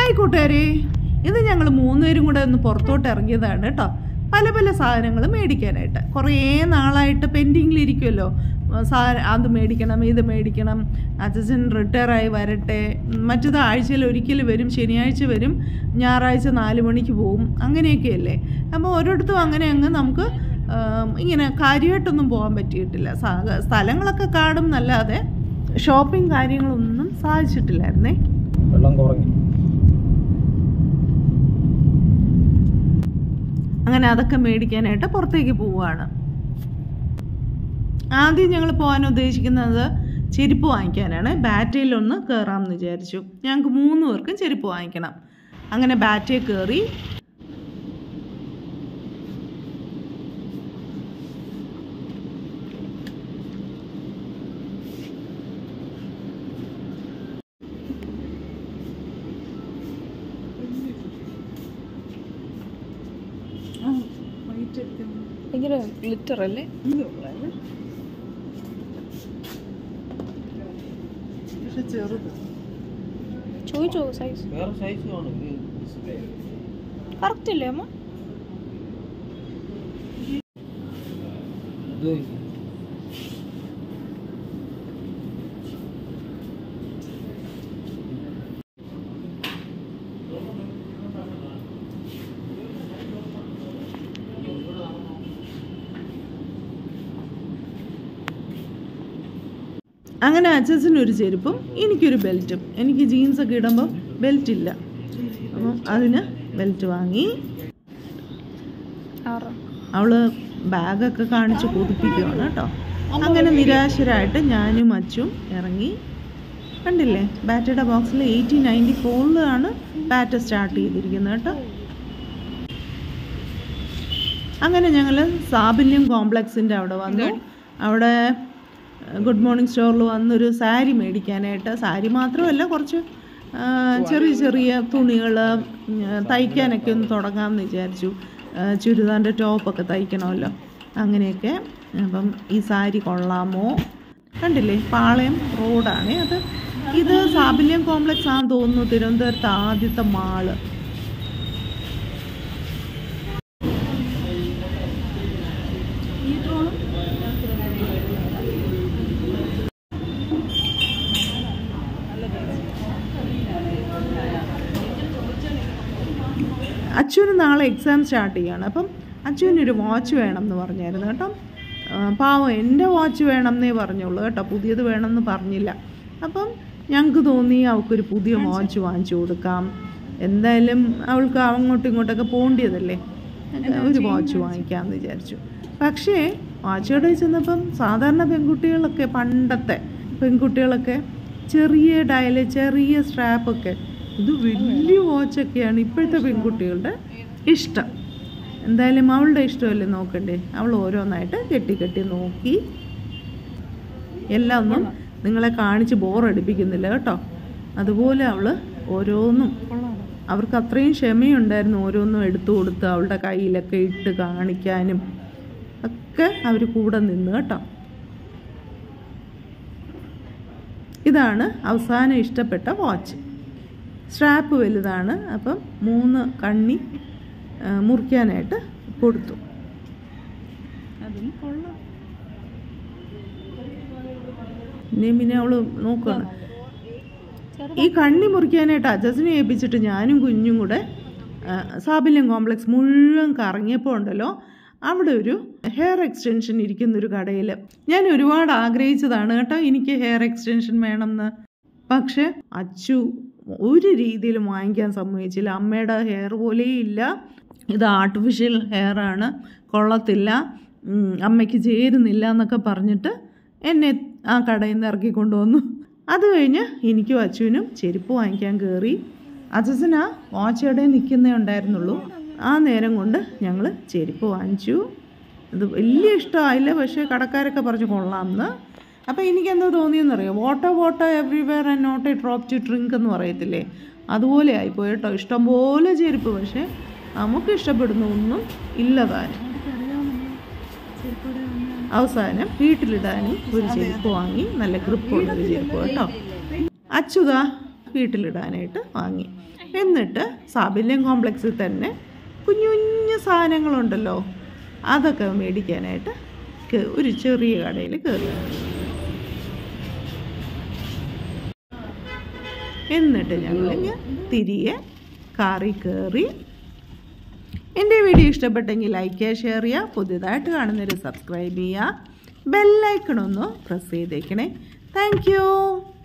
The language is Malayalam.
ഹായ് കൂട്ടുകാരെ, ഇത് ഞങ്ങൾ 3 പേരും കൂടെ ഒന്ന് പുറത്തോട്ട് ഇറങ്ങിയതാണ് കേട്ടോ. പല പല സാധനങ്ങൾ മേടിക്കാനായിട്ട്. കുറേ നാളായിട്ട് പെൻഡിങ്ങിലിരിക്കുമല്ലോ അത് മേടിക്കണം, ഇത് മേടിക്കണം, അച്ഛൻ റിട്ടയറായി വരട്ടെ, മറ്റേത് ആഴ്ചയിൽ ഒരിക്കൽ വരും, ശനിയാഴ്ച വരും, ഞായറാഴ്ച 4 മണിക്ക് പോവും, അങ്ങനെയൊക്കെയല്ലേ. അപ്പോൾ ഓരോരുത്തരും അങ്ങനെ അങ്ങ് നമുക്ക് ഇങ്ങനെ കാര്യമായിട്ടൊന്നും പോകാൻ പറ്റിയിട്ടില്ല. സ്ഥലങ്ങളൊക്കെ കാണും എന്നല്ലാതെ ഷോപ്പിംഗ് കാര്യങ്ങളൊന്നും സാധിച്ചിട്ടില്ലായിരുന്നേ. വെള്ളം കുറഞ്ഞു. അങ്ങനെ അതൊക്കെ മേടിക്കാനായിട്ട് പുറത്തേക്ക് പോവുകയാണ്. ആദ്യം ഞങ്ങൾ പോകാൻ ഉദ്ദേശിക്കുന്നത് ചെരുപ്പ് വാങ്ങിക്കാനാണ്. ബാറ്റയിലൊന്ന് കയറാമെന്ന് വിചാരിച്ചു. ഞങ്ങൾക്ക് 3 പേർക്കും ചെരുപ്പ് വാങ്ങിക്കണം. അങ്ങനെ ബാറ്റയിൽ കയറി. ഭയങ്കര ഗ്ലിറ്റർ അല്ലേ? ചെറുത് ചോദിച്ചോ സൈസ്? കറക്റ്റ് അല്ലേ അമ്മ? അങ്ങനെ അച്ഛനൊരു ചെരുപ്പും എനിക്കൊരു ബെൽറ്റും. എനിക്ക് ജീൻസൊക്കെ ഇടുമ്പോൾ ബെൽറ്റ് ഇല്ല, അപ്പം അതിന് ബെൽറ്റ് വാങ്ങി. അവള് ബാഗൊക്കെ കാണിച്ച് കൊതിപ്പിക്കുകയാണ് കേട്ടോ. അങ്ങനെ നിരാശരായിട്ട് ഞാനും അച്ഛനും ഇറങ്ങി. കണ്ടില്ലേ, ബാറ്റയുടെ ബോക്സിൽ 1894 ബാറ്റ സ്റ്റാർട്ട് ചെയ്തിരിക്കുന്നത് കേട്ടോ. അങ്ങനെ ഞങ്ങൾ സാബല്യം കോംപ്ലക്സിൻ്റെ അവിടെ വന്നു. അവിടെ ഗുഡ് മോർണിംഗ് സ്റ്റോറിൽ വന്നൊരു സാരി മേടിക്കാനായിട്ട്. സാരി മാത്രമല്ല, കുറച്ച് ചെറിയ ചെറിയ തുണികൾ തയ്ക്കാനൊക്കെ ഒന്ന് തുടങ്ങാമെന്ന് വിചാരിച്ചു. ചുരിദാറിൻ്റെ ടോപ്പൊക്കെ തയ്ക്കണമല്ലോ, അങ്ങനെയൊക്കെ. അപ്പം ഈ സാരി കൊള്ളാമോ? കണ്ടില്ലേ, പാളയം റോഡാണ് അത്. ഇത് സാബല്യം കോംപ്ലക്സ് ആണെന്ന് തോന്നുന്നു, തിരുവനന്തപുരത്ത് ആദ്യത്തെ മാള്. അച്ഛന് നാളെ എക്സാം സ്റ്റാർട്ട് ചെയ്യുകയാണ്. അപ്പം അച്ഛനൊരു വാച്ച് വേണം എന്ന് പറഞ്ഞായിരുന്നു കേട്ടോ. പാവം, എൻ്റെ വാച്ച് വേണം എന്നേ പറഞ്ഞുള്ളൂ കേട്ടോ, പുതിയത് വേണമെന്ന് പറഞ്ഞില്ല. അപ്പം ഞങ്ങൾക്ക് തോന്നി അവൾക്കൊരു പുതിയ വാച്ച് വാങ്ങിച്ചു കൊടുക്കാം. എന്തായാലും അവൾക്ക് അങ്ങോട്ടും ഇങ്ങോട്ടൊക്കെ പോകേണ്ടതല്ലേ, ഒരു വാച്ച് വാങ്ങിക്കാമെന്ന് വിചാരിച്ചു. പക്ഷേ വാച്ച് കടയിൽ ചെന്നപ്പം സാധാരണ പെൺകുട്ടികളൊക്കെ, പണ്ടത്തെ പെൺകുട്ടികളൊക്കെ ചെറിയ ഡയല്, ചെറിയ സ്ട്രാപ്പൊക്കെ, ഇത് വലിയ വാച്ചൊക്കെയാണ് ഇപ്പോഴത്തെ പെൺകുട്ടികളുടെ ഇഷ്ടം. എന്തായാലും അവളുടെ ഇഷ്ടമല്ലേ നോക്കണ്ടേ. അവൾ ഓരോന്നായിട്ട് കെട്ടി കെട്ടി നോക്കി. എല്ലാം ഒന്നും നിങ്ങളെ കാണിച്ച് ബോറടിപ്പിക്കുന്നില്ല കേട്ടോ. അതുപോലെ അവൾ ഓരോന്നും, അവർക്ക് അത്രയും ക്ഷമയുണ്ടായിരുന്നു, ഓരോന്നും എടുത്തു കൊടുത്ത് അവളുടെ കയ്യിലൊക്കെ ഇട്ട് കാണിക്കാനും ഒക്കെ അവർ കൂടെ നിന്ന് കേട്ടോ. ഇതാണ് അവസാനം ഇഷ്ടപ്പെട്ട വാച്ച്. സ്ട്രാപ്പ് വലുതാണ്, അപ്പം 3 കണ്ണി മുറിക്കാനായിട്ട് കൊടുത്തു. അതും കൊള്ളാം. പിന്നെ അവള് നോക്കുകയാണ്. ഈ കണ്ണി മുറിക്കാനായിട്ട് അജസിനെ ഏൽപ്പിച്ചിട്ട് ഞാനും കുഞ്ഞും കൂടെ സാബല്യം കോംപ്ലക്സ് മുഴുവൻ കറങ്ങിയപ്പോൾ ഉണ്ടല്ലോ, അവിടെ ഒരു ഹെയർ എക്സ്റ്റൻഷൻ ഇരിക്കുന്നൊരു കടയിൽ ഞാൻ ഒരുപാട് ആഗ്രഹിച്ചതാണ് കേട്ടോ, എനിക്ക് ഹെയർ എക്സ്റ്റൻഷൻ വേണമെന്ന്. പക്ഷെ അച്ചു ഒരു രീതിയിലും വാങ്ങിക്കാൻ സമ്മതിച്ചില്ല. അമ്മയുടെ ഹെയർ പോലെയും ഇല്ല, ഇത് ആർട്ടിഫിഷ്യൽ ഹെയറാണ്, കൊള്ളത്തില്ല, അമ്മയ്ക്ക് ചേരുന്നില്ല എന്നൊക്കെ പറഞ്ഞിട്ട് എന്നെ ആ കടയിൽ നിന്ന് ഇറക്കിക്കൊണ്ടുവന്നു. അത് കഴിഞ്ഞ് എനിക്കും അച്ചുവിനും ചെരുപ്പ് വാങ്ങിക്കാൻ കയറി. അച്ഛൻ ആ വാച്ച് കടയിൽ നിൽക്കുന്നേ ഉണ്ടായിരുന്നുള്ളൂ. ആ നേരം കൊണ്ട് ഞങ്ങൾ ചെരുപ്പ് വാങ്ങിച്ചു. ഇത് വലിയ ഇഷ്ടമായില്ല, പക്ഷേ കടക്കാരൊക്കെ പറഞ്ഞു കൊള്ളാമെന്ന്. അപ്പോൾ എനിക്കെന്താ തോന്നിയെന്നറിയോ, water everywhere and not a drop to drink എന്ന് പറയത്തില്ലേ, അതുപോലെ ആയിപ്പോയി കേട്ടോ. ഇഷ്ടംപോലെ ചെരുപ്പ്, പക്ഷേ നമുക്ക് ഇഷ്ടപ്പെടുന്ന ഒന്നും ഇല്ലതാനും. അവസാനം വീട്ടിലിടാനും ഒരു ചെരുപ്പ് വാങ്ങി, നല്ല ഗ്രിപ്പുള്ളൊരു ചെരുപ്പ് കേട്ടോ. അച്ചുതാ വീട്ടിലിടാനായിട്ട് വാങ്ങി. എന്നിട്ട് സാബല്യം കോംപ്ലക്സിൽ തന്നെ കുഞ്ഞു കുഞ്ഞു സാധനങ്ങളുണ്ടല്ലോ, അതൊക്കെ മേടിക്കാനായിട്ട് ഒരു ചെറിയ കടയിൽ കയറി. എന്നിട്ട് ഞങ്ങളിങ്ങ് തിരികെ കാറിൽ കയറി. എൻ്റെ വീഡിയോ ഇഷ്ടപ്പെട്ടെങ്കിൽ ലൈക്ക് ചെയ്യുക, ഷെയർ ചെയ്യുക, പുതിയതായിട്ട് കാണുന്നവർ സബ്സ്ക്രൈബ് ചെയ്യുക, ബെല്ലൈക്കണൊന്ന് പ്രസ് ചെയ്തേക്കണേ. Thank U.